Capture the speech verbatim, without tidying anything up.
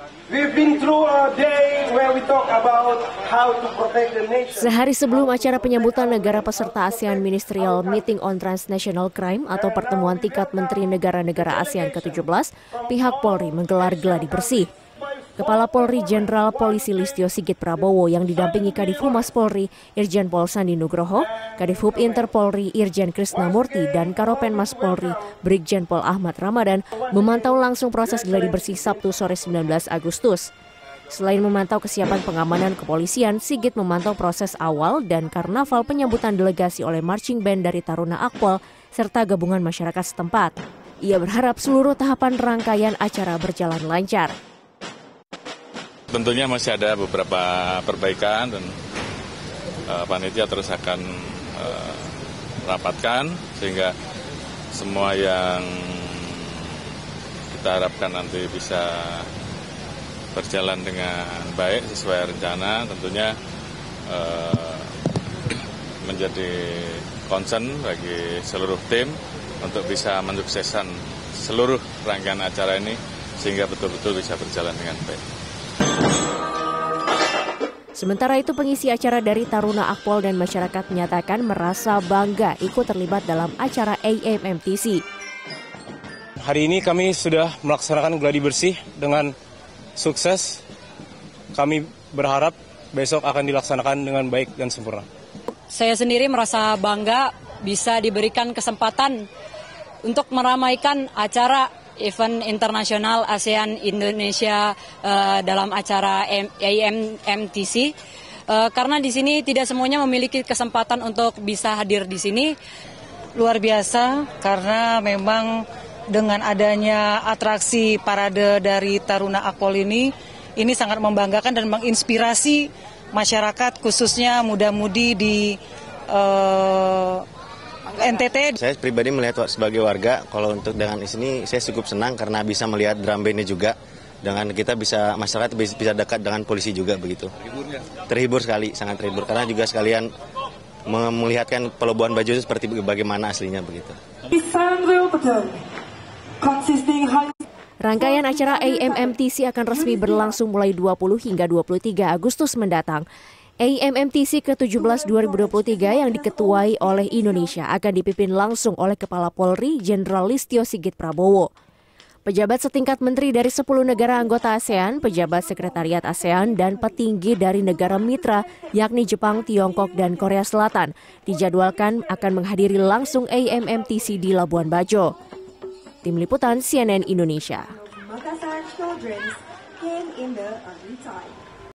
We've been through a day where we talk about how to protect the nation. Sehari sebelum acara penyambutan negara peserta ASEAN Ministerial Meeting on Transnational Crime atau pertemuan tingkat menteri negara-negara ASEAN ke tujuh belas, pihak Polri menggelar gladi bersih. Kepala Polri Jenderal Polisi Listio Sigit Prabowo yang didampingi Kadif Humas Polri Irjen Pol Sandi Nugroho, Kadif Hub Inter Polri Irjen Krisnamurti dan Karopenmas Polri Brigjen Pol Ahmad Ramadan memantau langsung proses gladi bersih Sabtu sore sembilan belas Agustus. Selain memantau kesiapan pengamanan kepolisian, Sigit memantau proses awal dan karnaval penyambutan delegasi oleh marching band dari Taruna Akpol serta gabungan masyarakat setempat. Ia berharap seluruh tahapan rangkaian acara berjalan lancar. Tentunya masih ada beberapa perbaikan dan uh, panitia terus akan uh, rapatkan sehingga semua yang kita harapkan nanti bisa berjalan dengan baik sesuai rencana. Tentunya uh, menjadi concern bagi seluruh tim untuk bisa mensukseskan seluruh rangkaian acara ini sehingga betul-betul bisa berjalan dengan baik. Sementara itu pengisi acara dari Taruna Akpol dan masyarakat menyatakan merasa bangga ikut terlibat dalam acara A M M T C. Hari ini kami sudah melaksanakan gladi bersih dengan sukses. Kami berharap besok akan dilaksanakan dengan baik dan sempurna. Saya sendiri merasa bangga bisa diberikan kesempatan untuk meramaikan acara event internasional ASEAN Indonesia uh, dalam acara A M M T C uh, karena di sini tidak semuanya memiliki kesempatan untuk bisa hadir di sini. Luar biasa karena memang dengan adanya atraksi parade dari Taruna Akpol ini ini sangat membanggakan dan menginspirasi masyarakat khususnya muda-mudi di uh, N T T. Saya pribadi melihat sebagai warga, kalau untuk dengan sini saya cukup senang karena bisa melihat drum band-nya juga. Dengan kita bisa, masyarakat bisa dekat dengan polisi juga begitu. Terhibur sekali, sangat terhibur. Karena juga sekalian melihatkan Pelabuhan Bajo itu seperti bagaimana aslinya begitu. Rangkaian acara A M M T C akan resmi berlangsung mulai dua puluh hingga dua puluh tiga Agustus mendatang. A M M T C ke tujuh belas dua ribu dua puluh tiga yang diketuai oleh Indonesia akan dipimpin langsung oleh Kepala Polri Jenderal Listio Sigit Prabowo. Pejabat setingkat menteri dari sepuluh negara anggota ASEAN, pejabat sekretariat ASEAN, dan petinggi dari negara mitra yakni Jepang, Tiongkok, dan Korea Selatan dijadwalkan akan menghadiri langsung A M M T C di Labuan Bajo. Tim Liputan C N N Indonesia.